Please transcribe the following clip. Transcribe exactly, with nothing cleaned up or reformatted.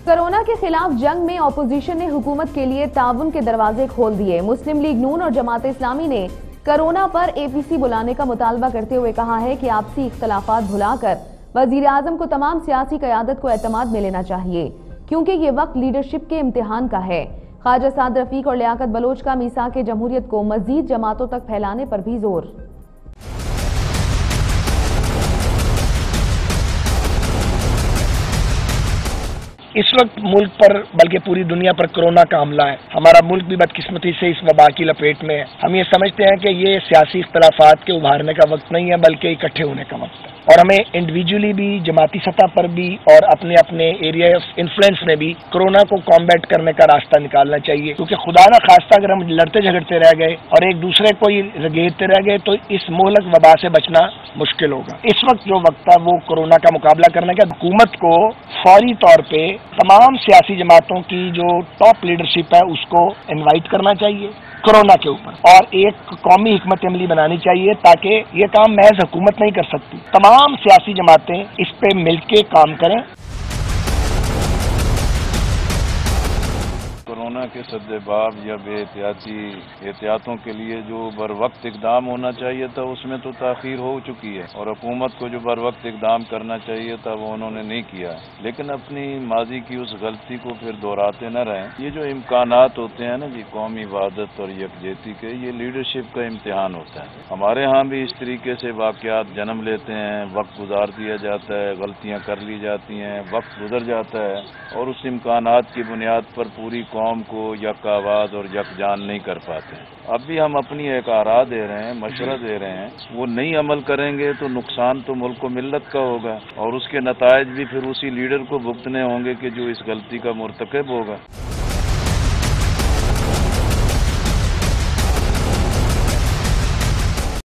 Corona के खिलाफ जंग में अपोजिशन ने हुकूमत के लिए ताउन के दरवाजे खोल दिए। मुस्लिम लीग नून और जमात इस्लामी ने कोरोना पर एपीसी बुलाने का मुतालबा करते हुए कहा है कि आपसी इख्तलाफात भुलाकर वजीर आजम को तमाम सियासी क़यादत को एतमाद में लेना चाहिए, क्योंकि ये वक्त लीडरशिप के इम्तिहान का है। ख्वाजा साद रफीक और लियाकत बलोच का मीसाक जमहूरियत को मजीद जमातों तक फैलाने पर भी जोर। इस वक्त मुल्क पर बल्कि पूरी दुनिया पर कोरोना का हमला है। हमारा मुल्क भी बदकिस्मती से इस वबा की लपेट में है। हम ये समझते हैं कि ये सियासी इख्तलाफात के उभारने का वक्त नहीं है, बल्कि इकट्ठे होने का वक्त है। और हमें इंडिविजुअली भी, जमाती सतह पर भी और अपने अपने एरिया ऑफ इन्फ्लुएंस में भी कोरोना को कॉम्बैट करने का रास्ता निकालना चाहिए, क्योंकि खुदा ना खास्ता अगर हम लड़ते झगड़ते रह गए और एक दूसरे को ही रगेदते रह गए तो इस मोहलक वबा से बचना मुश्किल होगा। इस वक्त जो वक्त था वो कोरोना का मुकाबला करने का। हुकूमत को फौरी तौर पे तमाम सियासी जमातों की जो टॉप लीडरशिप है उसको इनवाइट करना चाहिए कोरोना के ऊपर, और एक कौमी हिकमत अमली बनानी चाहिए, ताकि ये काम महज हुकूमत नहीं कर सकती। तमाम सियासी जमातें इस पे मिलके काम करें। कोरोना के सद्देबाब या बेहतियाती एहतियातों के लिए जो बर वक्त इकदाम होना चाहिए था उसमें तो ताख़ीर हो चुकी है, और हुकूमत को जो बर वक्त इकदाम करना चाहिए था वो उन्होंने नहीं किया। लेकिन अपनी माजी की उस गलती को फिर दोहराते न रहें। ये जो इम्कानात होते हैं ना जी कौमी वहादत और यकजहती के, ये लीडरशिप का इम्तिहान होता है। हमारे यहाँ भी इस तरीके से वाक़यात जन्म लेते हैं, वक्त गुजार दिया जाता है, गलतियाँ कर ली जाती हैं, वक्त गुजर जाता है और उस इम्कानात की बुनियाद पर पूरी कौम को यक आवाज़ और यकजान नहीं कर पाते। अब भी हम अपनी एक आरा दे रहे हैं, मशवरा दे रहे हैं, वो नहीं अमल करेंगे तो नुकसान तो मुल्क को मिल्लत का होगा, और उसके नतायज भी फिर उसी लीडर को भुगतने होंगे कि जो इस गलती का मुर्तकब होगा।